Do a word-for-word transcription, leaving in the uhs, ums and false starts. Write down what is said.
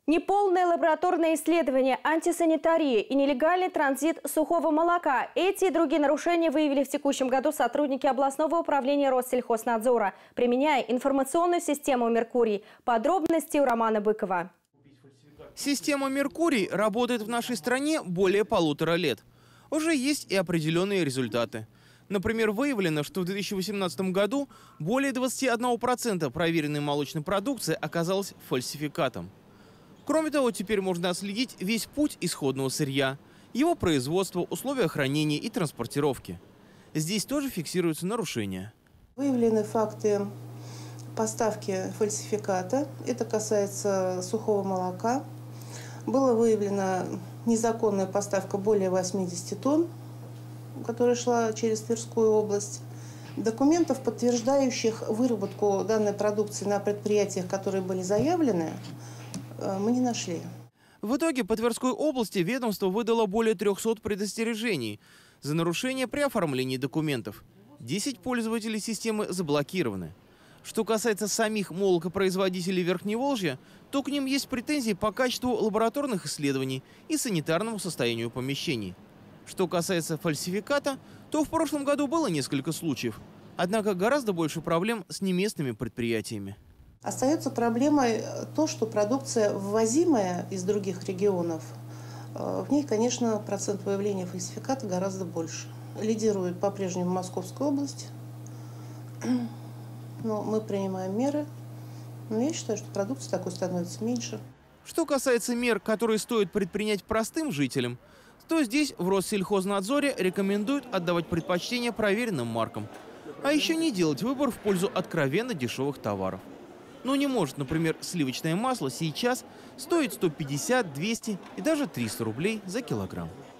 Неполное лабораторное исследование, антисанитария и нелегальный транзит сухого молока. Эти и другие нарушения выявили в текущем году сотрудники областного управления Россельхознадзора, применяя информационную систему «Меркурий». Подробности у Романа Быкова. Система «Меркурий» работает в нашей стране более полутора лет. Уже есть и определенные результаты. Например, выявлено, что в две тысячи восемнадцатом году более двадцати одного процента проверенной молочной продукции оказалась фальсификатом. Кроме того, теперь можно отследить весь путь исходного сырья, его производство, условия хранения и транспортировки. Здесь тоже фиксируются нарушения. Выявлены факты поставки фальсификата. Это касается сухого молока. Была выявлена незаконная поставка более восьмидесяти тонн, которая шла через Тверскую область. Документов, подтверждающих выработку данной продукции на предприятиях, которые были заявлены, мы не нашли. В итоге по Тверской области ведомство выдало более трёхсот предостережений за нарушение при оформлении документов. десять пользователей системы заблокированы. Что касается самих молокопроизводителей Верхневолжья, то к ним есть претензии по качеству лабораторных исследований и санитарному состоянию помещений. Что касается фальсификата, то в прошлом году было несколько случаев. Однако гораздо больше проблем с неместными предприятиями. Остается проблемой то, что продукция, ввозимая из других регионов, в ней, конечно, процент выявления фальсификата гораздо больше. Лидирует по-прежнему Московская область. Но мы принимаем меры. Но я считаю, что продукции такой становится меньше. Что касается мер, которые стоит предпринять простым жителям, то здесь в Россельхознадзоре рекомендуют отдавать предпочтение проверенным маркам. А еще не делать выбор в пользу откровенно дешевых товаров. Но не может, например, сливочное масло сейчас стоить сто пятьдесят, двести и даже триста рублей за килограмм.